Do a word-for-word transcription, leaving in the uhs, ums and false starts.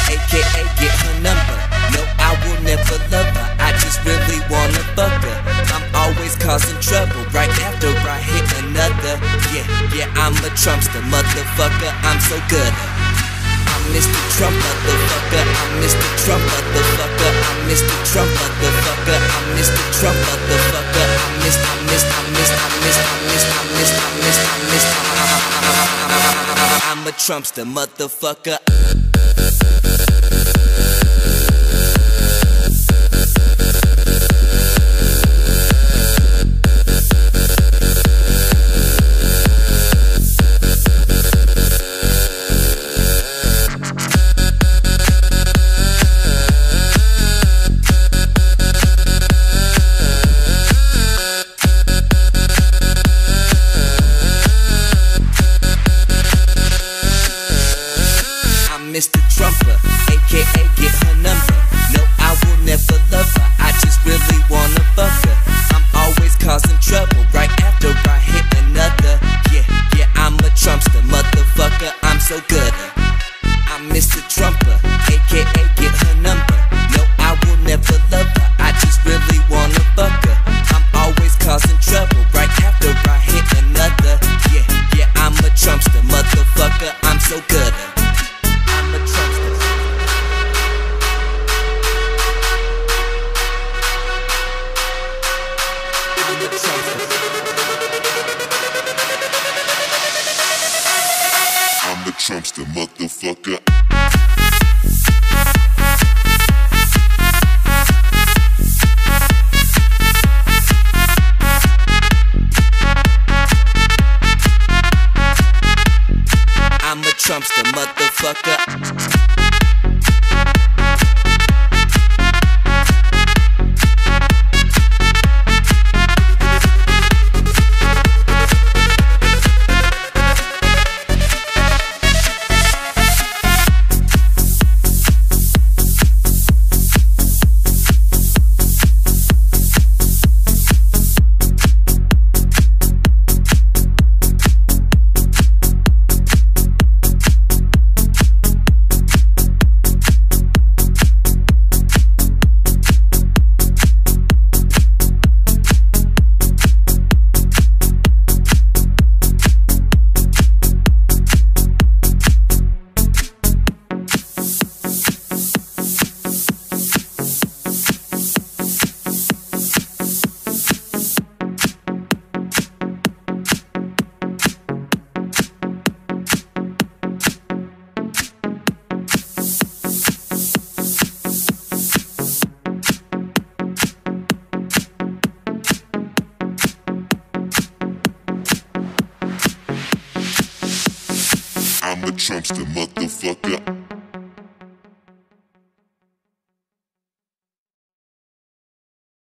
aka get her number. No, I will never love her, I just really wanna fuck her. I'm always causing trouble right after I hit another. Yeah, yeah, I'm a Trumpster, motherfucker, I'm so good. I'm Mister Trump, motherfucker, I'm Mister Trump, motherfucker, I'm Mister Trump, motherfucker, I'm Mister Trump, motherfucker, I'm Mister, I'm Mister, I'm Mister, I'm Mister, I'm Mister, I'm Mister, I'm Mister, I'm Mister, I'm a Trumpster, motherfucker. Mister Trumper, aka get her number. No, I will never love her, I just really wanna fuck her. I'm always causing trouble right after I hit another. Yeah, yeah, I'm a Trumpster, motherfucker, I'm so good. I'm Mister Trumper, aka get her number. No, I will never love her, I just really wanna fuck her. I'm always causing trouble right after I hit another. Yeah, yeah, I'm a Trumpster, motherfucker, I'm so good. I'm a Trumpster. I'm a Trumpster. I'm the Trumpster, motherfucker. I'm a Trumpster, motherfucker. I'm the Trumpster, motherfucker.